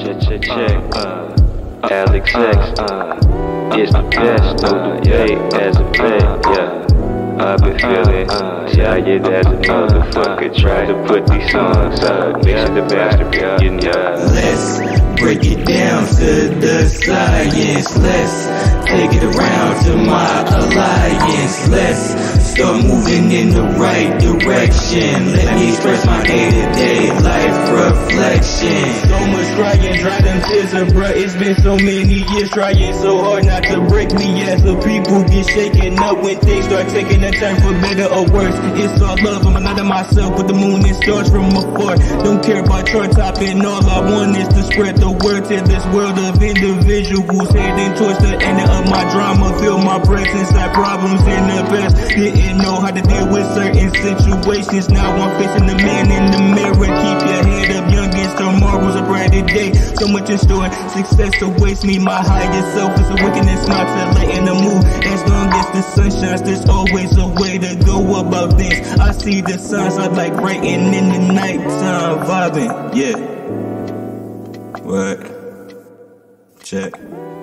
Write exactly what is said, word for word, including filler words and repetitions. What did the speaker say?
check, check, check, uh, Alex X, uh, it's the best, no debate as a vet, yeah. I've been feeling jagged as a motherfucker, try to put these songs up, mixing the master, you know. Let's break it down to the science. Let's take it around to my alliance. Let's start moving in the right direction. Let me express my day-to-day life reflection. So much crying, dry them tears up, bruh. It's been so many years trying so hard not to break me. As the people get shaken up when things start taking a turn for better or worse. It's all love, I'm another myself with the moon and stars from afar. Don't care about your topping, all I want is to spread the word to this world of individuals heading towards the end of my drama. Feel my breath inside problems in the past. Didn't know how to deal with certain situations. Now I'm facing the man in the mirror. Keep your head up, youngins, tomorrow's a brighter day. So much in store, success awaits me. My higher self is a wickedness, not to lighten the mood. As long as the sun shines, there's always a way to go about things. I see the signs, I like writing in the nighttime, vibing, yeah. What? Check.